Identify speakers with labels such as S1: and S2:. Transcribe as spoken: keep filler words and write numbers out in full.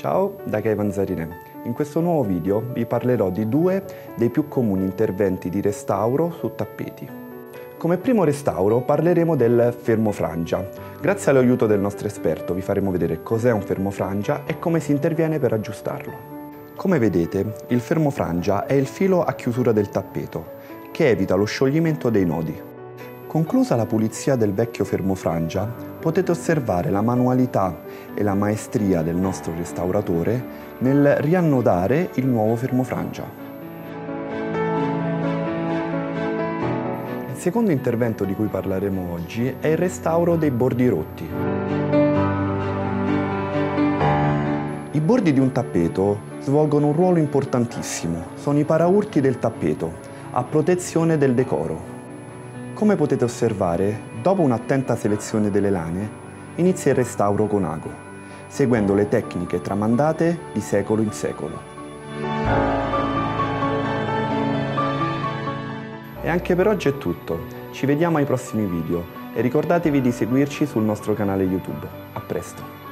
S1: Ciao da Keivan Zarine. In questo nuovo video vi parlerò di due dei più comuni interventi di restauro su tappeti. Come primo restauro parleremo del fermofrangia. Grazie all'aiuto del nostro esperto vi faremo vedere cos'è un fermofrangia e come si interviene per aggiustarlo. Come vedete, il fermofrangia è il filo a chiusura del tappeto, che evita lo scioglimento dei nodi. Conclusa la pulizia del vecchio fermofrangia, potete osservare la manualità e la maestria del nostro restauratore nel riannodare il nuovo fermofrangia. Il secondo intervento di cui parleremo oggi è il restauro dei bordi rotti. I bordi di un tappeto svolgono un ruolo importantissimo, sono i paraurti del tappeto, a protezione del decoro. Come potete osservare, dopo un'attenta selezione delle lane, inizia il restauro con ago, seguendo le tecniche tramandate di secolo in secolo. E anche per oggi è tutto, ci vediamo ai prossimi video e ricordatevi di seguirci sul nostro canale YouTube. A presto!